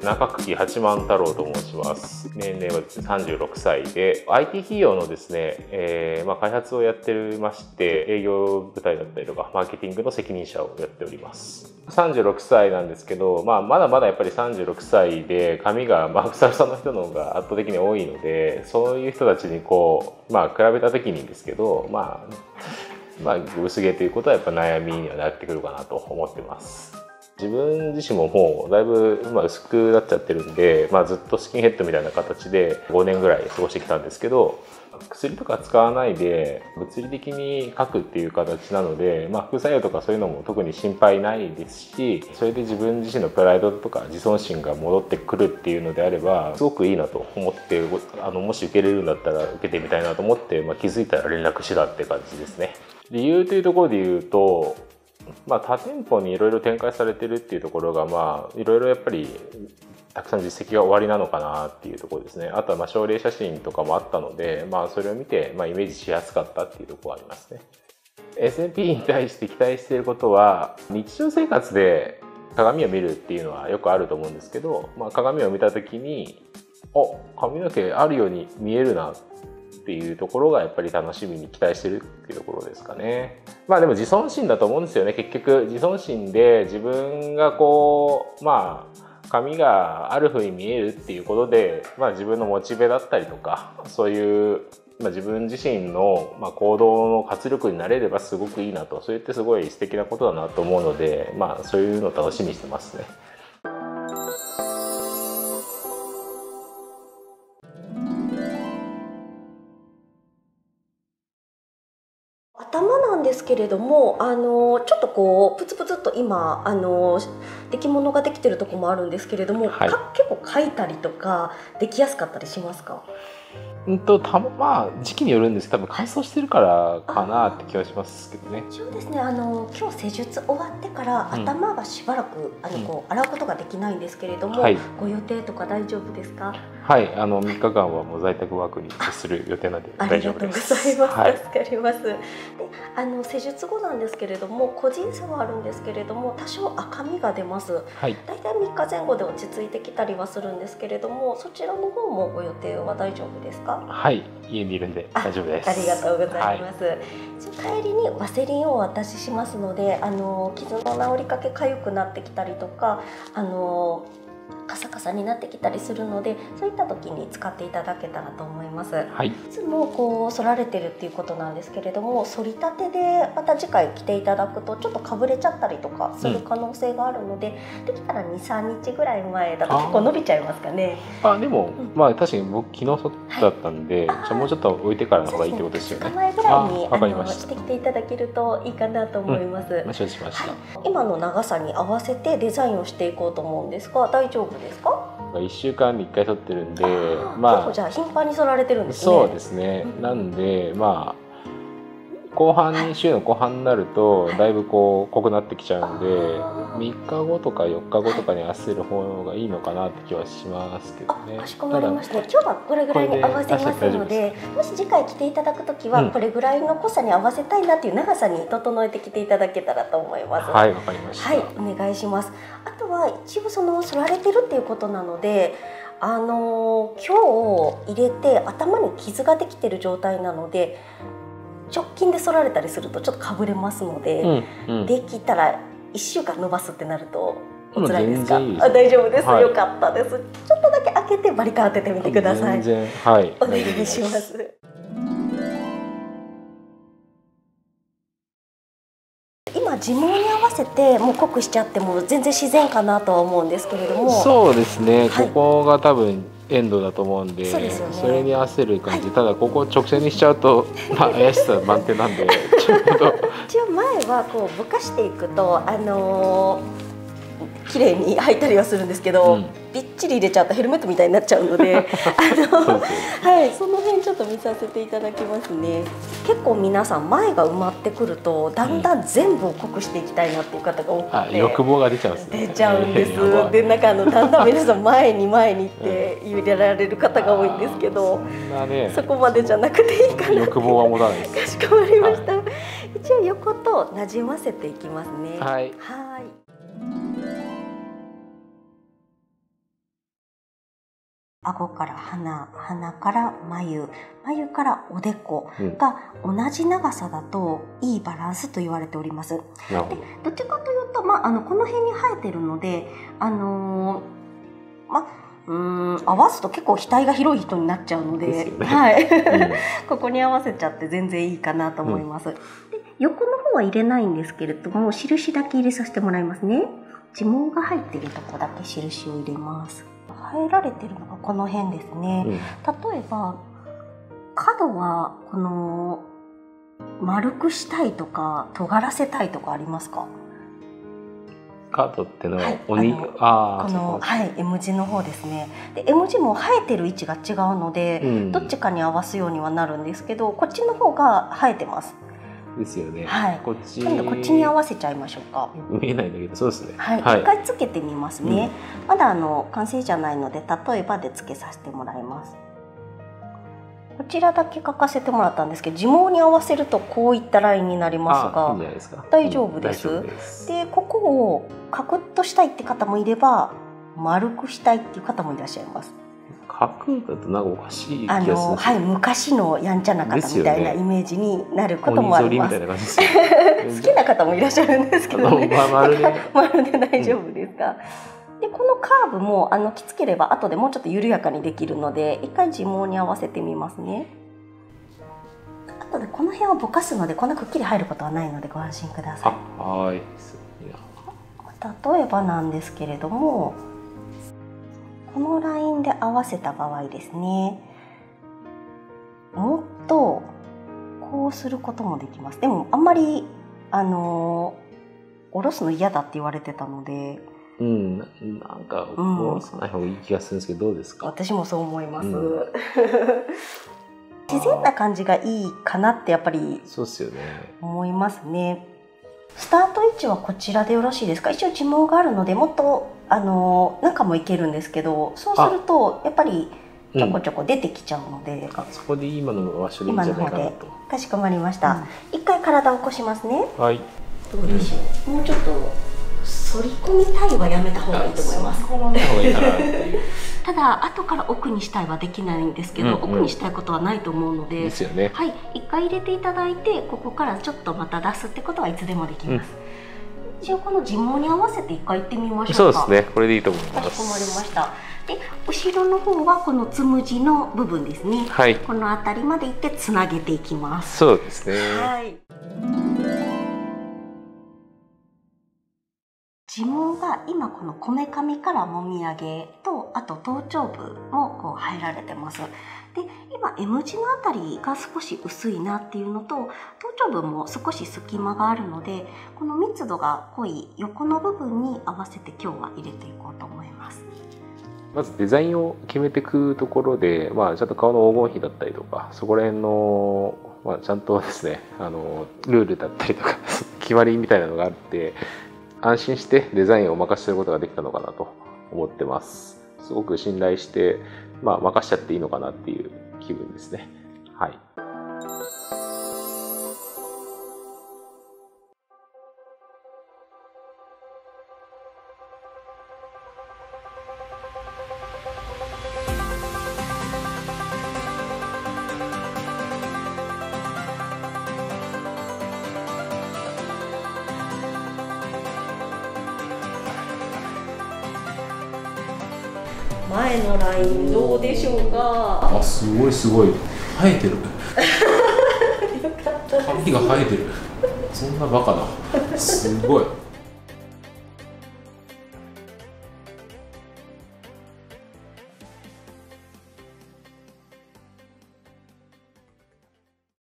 中久八幡太郎と申します。年齢はですね、36歳で IT 企業のですね、開発をやってまして、営業部隊だったりとかマーケティングの責任者をやっております。36歳なんですけど、まだまだやっぱり36歳で髪がふさふさの人の方が圧倒的に多いので、そういう人たちにこう、比べた時にですけど、薄毛ということはやっぱ悩みにはなってくるかなと思ってます。自分自身ももうだいぶ薄くなっちゃってるんで、ずっとスキンヘッドみたいな形で5年ぐらい過ごしてきたんですけど、薬とか使わないで物理的に描くっていう形なので、副作用とかそういうのも特に心配ないですし、それで自分自身のプライドとか自尊心が戻ってくるっていうのであればすごくいいなと思って、もし受けれるんだったら受けてみたいなと思って、気づいたら連絡したって感じですね。理由というところで言うと、他店舗にいろいろ展開されてるっていうところがいろいろやっぱりたくさん実績が終わりなのかなっていうところですね。あとは症例写真とかもあったので、それを見てイメージしやすかったっていうところがありますね。S&P に対して期待していることは、日常生活で鏡を見るっていうのはよくあると思うんですけど、鏡を見た時に髪の毛あるように見えるなっていうところがやっぱり楽しみに期待してるっていうところですかね。でも自尊心だと思うんですよね。結局自尊心で自分が髪がある風に見えるっていうことで、自分のモチベだったりとか、そういう、自分自身の、行動の活力になれればすごくいいなと、それってすごい素敵なことだなと思うので、そういうのを楽しみにしてますね。 頭なんですけれども、ちょっとこうプツプツっと今出来物ができてるとこもあるんですけれども、結構描いたりとかできやすかったりしますか？ 時期によるんですけど、多分乾燥してるからかなって気はしますけどね。 そうですね、今日施術終わってから頭がしばらく洗うことができないんですけれども、ご予定とか大丈夫ですか？ はい、3日間はもう在宅ワークにする予定なんで大丈夫です。 ありがとうございます。助かります。で、施術後なんですけれども、個人差はあるんですけれども、多少赤みが出ます。だいたい3日前後で落ち着いてきたりはするんですけれども、そちらの方もご予定は大丈夫ですか？ はい、家にいるんで大丈夫です。 ありがとうございます。帰りにワセリンをお渡ししますので、傷の治りかけ痒くなってきたりとか、カサカサになってきたりするので、そういった時に使っていただけたらと思います。いつもこう反られてるっていうことなんですけれども、反りたてでまた次回着ていただくとちょっとかぶれちゃったりとかする可能性があるので、できたら 2,3 日ぐらい前だと結構伸びちゃいますかね。 でも、確かに僕昨日外だったんで、もうちょっと置いてからの方がいいってことですよね。 2日前ぐらいにしてきていただけるといいかなと思います。 承知しました。 今の長さに合わせてデザインをしていこうと思うんですが、大丈夫ですか ？1週間に1回撮ってるんで、 結構じゃあ頻繁に剃られてるんですね。 そうですね。なんで週の後半になるとだいぶ濃くなってきちゃうんで、3日後とか4日後とかに合わせる方がいいのかなって気はしますけどね。 かしこまりました。今日はこれぐらいに合わせますので、もし次回着ていただくときはこれぐらいの濃さに合わせたいなっていう長さに整えてきていただけたらと思います。 はい、わかりました。 お願いします。あとは一応反られてるっていうことなので、今日入れて頭に傷ができてる状態なので、直近で反られたりするとちょっとかぶれますので、できたら1週間伸ばすってなるとお辛いですか？大丈夫です。よかったです。ちょっとだけ開けてバリカン当ててみてください。お願いします。今地毛に合わせてもう濃くしちゃっても全然自然かなとは思うんですけれども。 そうですね。ここが多分エンドだと思うんで、それに合わせる感じ。ただここ直線にしちゃうと怪しさ満点なんで一応前はこうぼかしていくと綺麗に履いたりはするんですけど、びっちり入れちゃうとヘルメットみたいになっちゃうのでその辺ちょっと見させていただきますね。結構皆さん前が埋まってくるとだんだん全部を濃くしていきたいなっていう方が多くて、 欲望が出ちゃうんですね。 出ちゃうんです。でだんだん皆さん前にって入れられる方が多いんですけど、そこまでじゃなくていいかな。 欲望は持たないです。 かしこまりました。一応横となじませていきますね。 はい。 顎から鼻、鼻から眉、眉からおでこが同じ長さだといいバランスと言われております。でどっちかというと、この辺に生えてるので、合わすと結構額が広い人になっちゃうので、はい、ここに合わせちゃって全然いいかなと思います。で横の方は入れないんですけれども、印だけ入れさせてもらいますね。地毛が入っているとこだけ印を入れます。生えられてるのがこの辺ですね。例えば角はこの丸くしたいとか尖らせたいとかありますか？ 角ってのは、 このM 字の方ですね。で M 字も生えてる位置が違うので、どっちかに合わすようにはなるんですけど、こっちの方が生えてます。 ですよね。 はい。 こっち今度こっちに合わせちゃいましょうか。 見えないんだけど、そうですね。 はい。一回つけてみますね。まだ完成じゃないので、例えばでつけさせてもらいます。こちらだけ描かせてもらったんですけど、地毛に合わせるとこういったラインになりますが、大丈夫です。で、ここをカクッとしたいって方もいれば、丸くしたいっていう方もいらっしゃいます。 カクッだとなんかおかしい気がする。 はい、昔のやんちゃな方みたいなイメージになることもあります。好きな方もいらっしゃるんですけどね。丸で大丈夫ですか？でこのカーブもきつければ後でもうちょっと緩やかにできるので、一回地毛に合わせてみますね。後でこの辺をぼかすので、こんなくっきり入ることはないのでご安心ください。 はい。 例えばなんですけれども、このラインで合わせた場合ですね、もっとこうすることもできます。でもあんまり下ろすの嫌だって言われてたので、なんか下ろさない方がいい気がするんですけど、どうですか？ 私もそう思います。自然な感じがいいかなってやっぱりそうですよね。 思いますね。スタート位置はこちらでよろしいですか？一応地毛があるので、もっと中もいけるんですけど、そうするとやっぱりちょこちょこ出てきちゃうので、 そこで今の場所でいいんじゃないかなと。 かしこまりました。一回体を起こしますね。 はい。 どうでしょう。もうちょっと反り込みたいはやめた方がいいと思います。ただ後から奥にしたいはできないんですけど、奥にしたいことはないと思うので、 ですよね。 はい、一回入れていただいて、ここからちょっとまた出すってことはいつでもできます。一応この地毛に合わせて一回行ってみましょうか。 そうですね。これでいいと思います。 かしこまりました。で、後ろの方はこのつむじの部分ですね。はい。この辺りまで行ってつなげていきます。 そうですね。 はい。地毛が今このこめかみからもみあげと、あと頭頂部もこう入られてます。で今 M 字のあたりが少し薄いなっていうのと、頭頂部も少し隙間があるので、この密度が濃い横の部分に合わせて今日は入れていこうと思います。 まずデザインを決めていくところで、ちゃんと顔の黄金比だったりとか、そこら辺の、ちゃんとですね、ルールだったりとか決まりみたいなのがあって、安心してデザインを任せることができたのかなと思ってます。すごく信頼して、任しちゃっていいのかなっていう気分ですね。はい。 前のラインどうでしょうか？ すごいすごい生えてる。髪が生えてる。そんなバカな。すごい。